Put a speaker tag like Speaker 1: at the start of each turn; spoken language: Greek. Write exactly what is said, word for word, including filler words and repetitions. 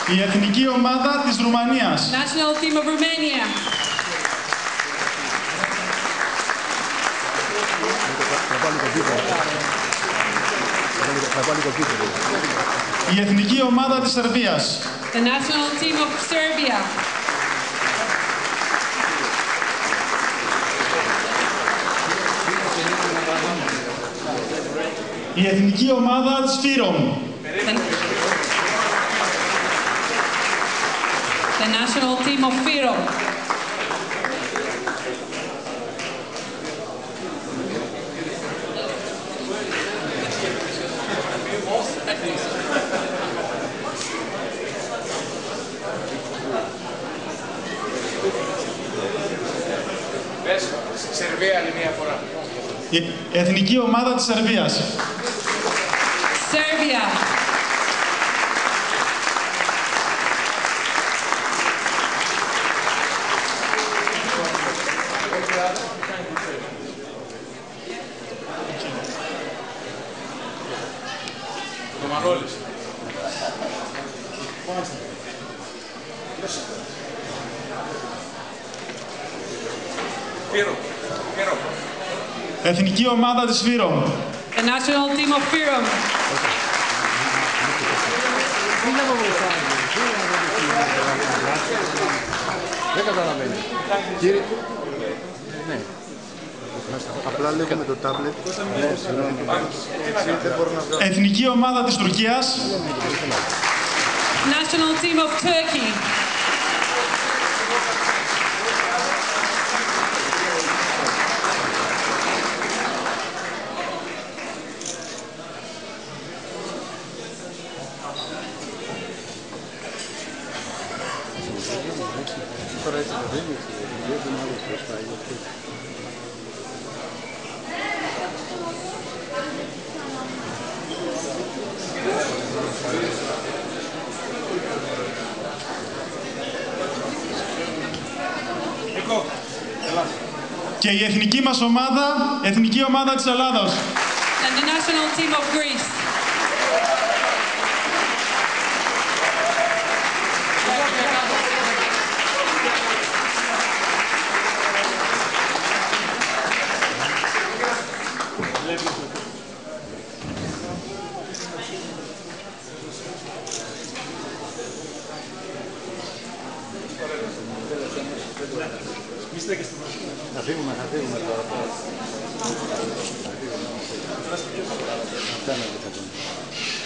Speaker 1: Η εθνική ομάδα της Ρουμανίας.
Speaker 2: National team of Romania.
Speaker 1: Η εθνική ομάδα της Σερβίας.
Speaker 2: The national team of Serbia.
Speaker 1: Η εθνική ομάδα της Φύρομ.
Speaker 2: The, the national team of Fyrom.
Speaker 3: Σερβία άλλη μία φορά.
Speaker 1: Η εθνική ομάδα της Σερβίας.
Speaker 2: Serbia.
Speaker 3: Το Μανώλης. Φύρο. Φύρο.
Speaker 1: Εθνική ομάδα της Φύρομ.
Speaker 2: The national team of Fyrom.
Speaker 4: Δεν καταλαβαίνει. Κύριε... Ναι. Απλά λέγουμε το τάμπλετ. Ναι, συγγνώμη. Δεν μπορώ να βγάλω.
Speaker 1: Εθνική ομάδα της Τουρκίας.
Speaker 2: National team of Turkey.
Speaker 4: Τώρα έτσι δεν είναι έτσι. Δεν είναι άλλο προσπάει.
Speaker 3: Νίκο.
Speaker 1: Και η εθνική μας ομάδα, εθνική ομάδα της Ελλάδος.
Speaker 2: And the national team of Greece.
Speaker 4: Θα φύγουμε, θα φύγουμε τώρα. Θα φύγουμε.